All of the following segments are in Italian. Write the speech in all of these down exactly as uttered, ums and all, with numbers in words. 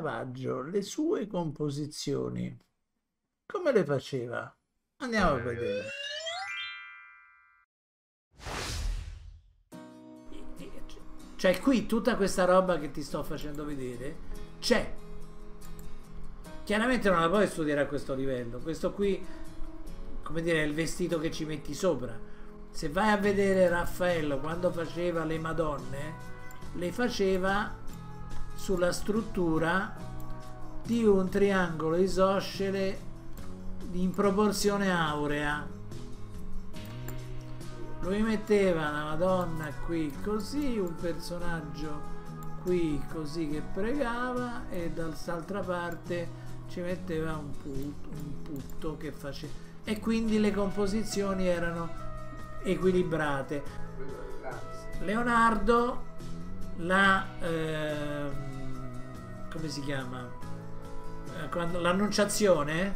Caravaggio, le sue composizioni, come le faceva? Andiamo a vedere. Cioè qui tutta questa roba che ti sto facendo vedere c'è. Chiaramente non la puoi studiare a questo livello. Questo qui, come dire, è il vestito che ci metti sopra. Se vai a vedere Raffaello quando faceva le Madonne, le faceva sulla struttura di un triangolo isoscele in proporzione aurea. Lui metteva la Madonna qui così, un personaggio qui così che pregava, e dall'altra parte ci metteva un putto, un putto che faceva, e quindi le composizioni erano equilibrate. Leonardo, la eh, come si chiama? Quando l'Annunciazione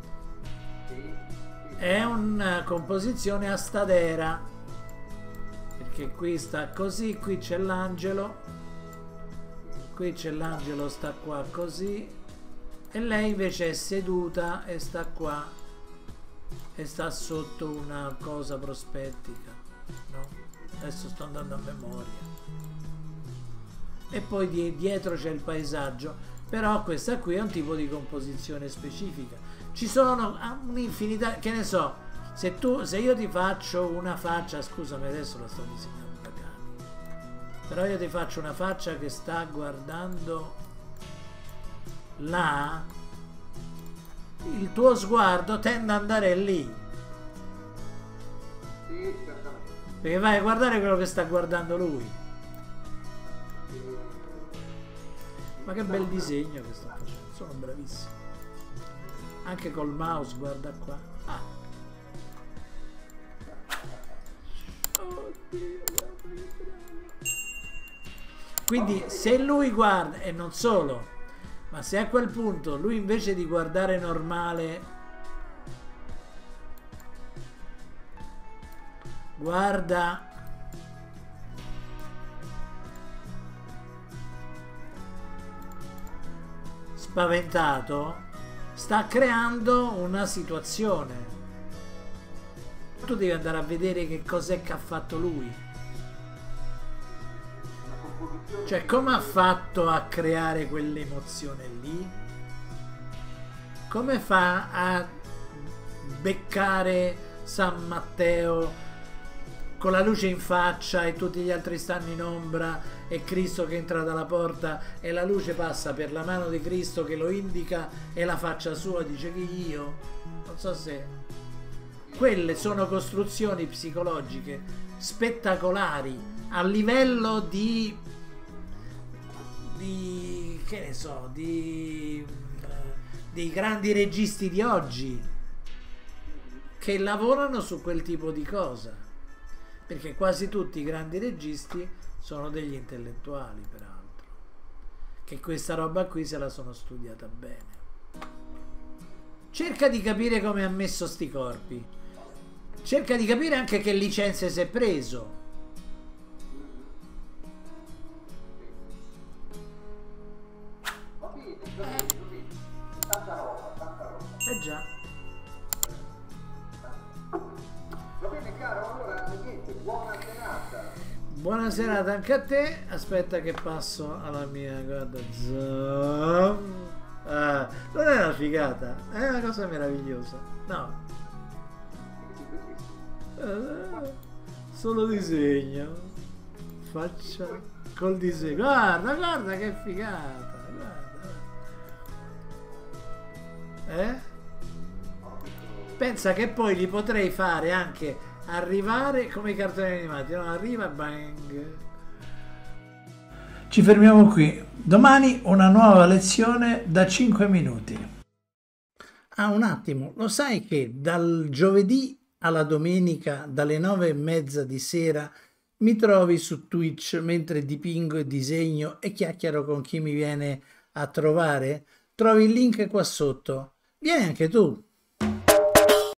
è una composizione a stadera, perché qui sta così, qui c'è l'angelo, qui c'è l'angelo, sta qua così, e lei invece è seduta e sta qua e sta sotto una cosa prospettica, no? Adesso sto andando a memoria. E poi di, dietro c'è il paesaggio, però questa qui è un tipo di composizione specifica. Ci sono un'infinità, che ne so, se tu, se io ti faccio una faccia, scusami adesso la sto disegnando da cani, però io ti faccio una faccia che sta guardando là, il tuo sguardo tende ad andare lì, perché vai a guardare quello che sta guardando lui. Ma che bel disegno che sto facendo, sono bravissimo. Anche col mouse, guarda qua. Ah. Oddio, quindi se lui guarda, e non solo, ma se a quel punto lui invece di guardare normale guarda spaventato, sta creando una situazione. Tu devi andare a vedere che cos'è che ha fatto lui, cioè come ha fatto a creare quell'emozione lì, come fa a beccare San Matteo con la luce in faccia e tutti gli altri stanno in ombra, e Cristo che entra dalla porta e la luce passa per la mano di Cristo che lo indica e la faccia sua dice che io, non so se quelle sono costruzioni psicologiche spettacolari a livello di di che ne so, di dei grandi registi di oggi che lavorano su quel tipo di cosa, perché quasi tutti i grandi registi sono degli intellettuali, peraltro, che questa roba qui se la sono studiata bene. Cerca di capire come ha messo sti corpi, cerca di capire anche che licenze si è preso. Eh già. Va bene caro, allora niente, buona serata. Buona serata anche a te. Aspetta che passo alla mia, guarda, ah, non è una figata, è una cosa meravigliosa, no? Eh, solo disegno, faccia col disegno, guarda, guarda che figata, guarda. Eh? Pensa che poi li potrei fare anche arrivare come i cartoni animati, no? Arriva, bang. Ci fermiamo qui. Domani una nuova lezione da cinque minuti. Ah, un attimo, lo sai che dal giovedì alla domenica, dalle nove e mezza di sera, mi trovi su Twitch mentre dipingo e disegno e chiacchiero con chi mi viene a trovare? Trovi il link qua sotto. Vieni anche tu.